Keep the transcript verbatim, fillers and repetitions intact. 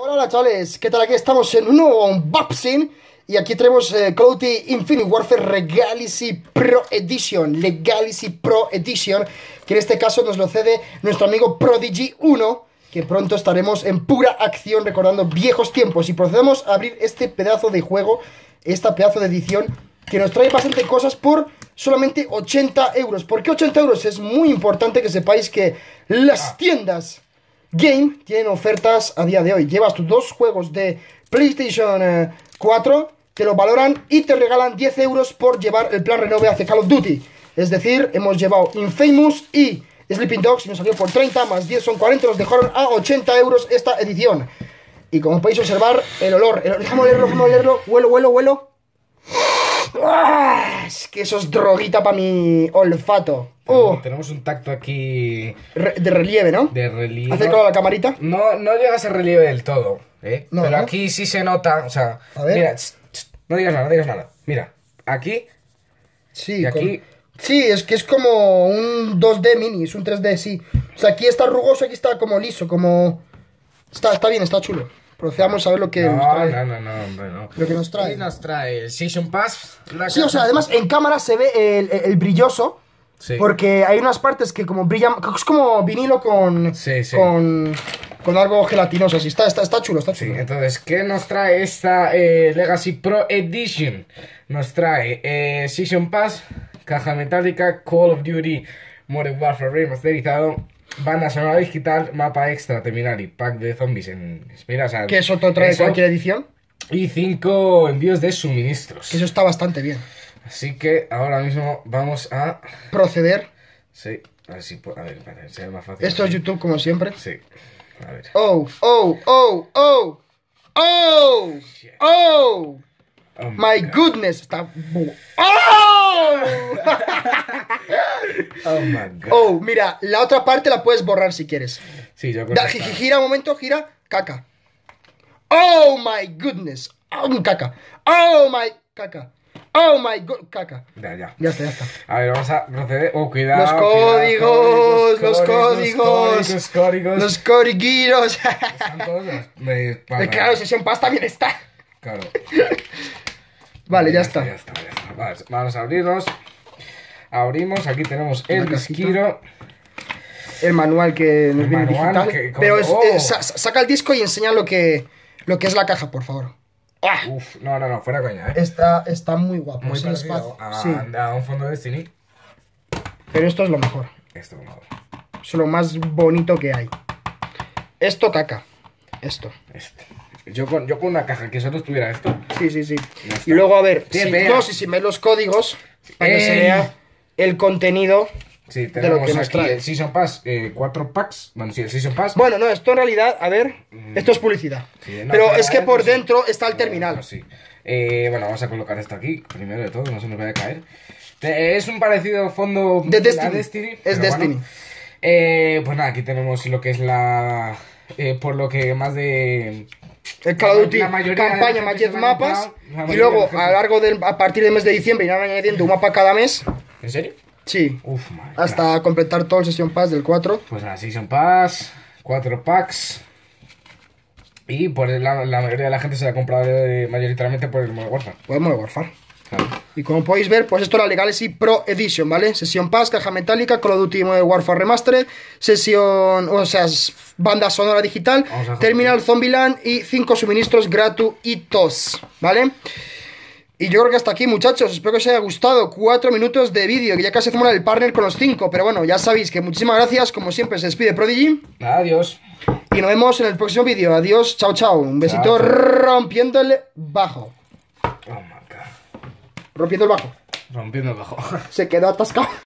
Hola, hola chavales, ¿qué tal? Aquí estamos en un nuevo unboxing y aquí tenemos eh, Call of Duty Infinite Warfare Legacy Pro Edition Legacy Pro Edition, que en este caso nos lo cede nuestro amigo Prodigy uno, que pronto estaremos en pura acción recordando viejos tiempos. Y procedemos a abrir este pedazo de juego, esta pedazo de edición, que nos trae bastante cosas por solamente ochenta euros. ¿Por qué ochenta euros? Es muy importante que sepáis que las tiendas Game tienen ofertas a día de hoy. Llevas tus dos juegos de PlayStation eh, cuatro, te lo valoran y te regalan diez euros por llevar el plan renove hacia Call of Duty. Es decir, hemos llevado Infamous y Sleeping Dogs y nos salió por treinta, más diez son cuarenta, nos dejaron a ochenta euros esta edición. Y como podéis observar, el olor, el, déjame olerlo, déjame olerlo, huelo, huelo, huelo. ¡Ah! Es que eso es droguita para mi olfato. Uh, tenemos un tacto aquí Re de relieve, ¿no? De relieve. Acércalo a la camarita. No, no llega a ser relieve del todo, ¿eh? No, pero ¿no? aquí sí se nota, o sea, a ver. Mira, ch, ch, no digas nada, no digas nada. Mira, aquí. Sí, y aquí. Con... Sí, es que es como un dos D mini, es un tres D, sí. O sea, aquí está rugoso, aquí está como liso, como... Está, está bien, está chulo. Procedamos a ver lo que no, nos trae. No, no, no, hombre, no. Lo que nos trae. Y nos trae el Season Pass. Sí, o sea, además en cámara se ve el, el, el brilloso. Sí. Porque hay unas partes que como brillan, es como vinilo con, sí, sí. con, con algo gelatinoso, así, está, está, está chulo, está chulo. Sí, entonces, ¿qué nos trae esta eh, Legacy Pro Edition? Nos trae eh, Season Pass, caja metálica, Call of Duty Modern Warfare remasterizado, banda sonora digital, mapa extra, terminal y pack de zombies en espera, o sea, que eso te trae eso, cualquier edición. Y cinco envíos de suministros. Que eso está bastante bien. Así que ahora mismo vamos a proceder. Sí, a ver si puedo. A ver, para que sea más fácil. Esto es YouTube como siempre. Sí. A ver. Oh, oh, oh, oh. Oh, oh. Oh my God. Goodness. Está. Oh. Oh my God. Oh, mira, la otra parte la puedes borrar si quieres. Sí, yo creo da, que gira un momento, gira. Caca. Oh my goodness. Oh, caca. Oh my caca. Oh my god, caca. Ya, ya. Ya está, ya está. A ver, vamos a proceder. Oh, cuidado. Los códigos, cuidado, los códigos, los códigos. Los códigos. Están todos los. Me... Para... Claro, Sesión Pass también está. Claro. Vale, ya, ya está. está. Ya está, ya está. Vale, vamos a abrirlos. Abrimos, aquí tenemos el disquito. El manual que nos el viene manual digital. que, con... Pero es, oh. eh, sa saca el disco y enseña lo que, lo que es la caja, por favor. ¡Ah! Uf, no, no, no, fuera coña, ¿eh? Está, está muy guapo. Muy es parecido a, sí. a un fondo de Destiny. Pero esto es lo mejor. Esto es lo mejor. Es lo más bonito que hay. Esto caca. Esto. Este. Yo con, yo con una caja que solo tuviera esto. Sí, sí, sí. Y luego, a ver, sí, si, no, si, si ves los códigos, para que se vea el contenido. Sí, de lo que nos aquí trae. el Season Pass, eh, cuatro packs. Bueno, sí, el Season Pass. Bueno, no, esto en realidad, a ver, mm. esto es publicidad. Sí, no, pero es que por sí. dentro está el terminal. No, sí. eh, bueno, vamos a colocar esto aquí, primero de todo, no se nos vaya a caer. Es un parecido fondo de Destiny. Destiny es Destiny. Bueno, eh, pues nada, aquí tenemos lo que es la... Eh, por lo que más de... El Call of Duty campaña más diez mapas. Y luego, a lo largo del, a partir del mes de diciembre, irán añadiendo un mapa cada mes. ¿En serio? Sí, Uf, madre, hasta claro. completar todo el Season Pass del cuatro. Pues nada, Season Pass, cuatro packs. Y por la, la mayoría de la gente se la ha comprado eh, mayoritariamente por el Modern Warfare. Por el Modern Warfare. Claro. Y como podéis ver, pues esto es la Legacy Pro Edition, ¿vale? Sesión Pass, caja metálica, Call of Duty Modern Warfare Remastered, sesión, o sea, banda sonora digital, Terminal Zombieland y cinco suministros gratuitos, ¿vale? Y yo creo que hasta aquí, muchachos, espero que os haya gustado. Cuatro minutos de vídeo, que ya casi hacemos el partner con los cinco. Pero bueno, ya sabéis que muchísimas gracias. Como siempre, se despide Prodigy. Adiós. Y nos vemos en el próximo vídeo. Adiós, chao, chao. Un besito chao, chao. Rompiendo el bajo. Oh my God. Rompiendo el bajo. Rompiendo el bajo. Se quedó atascado.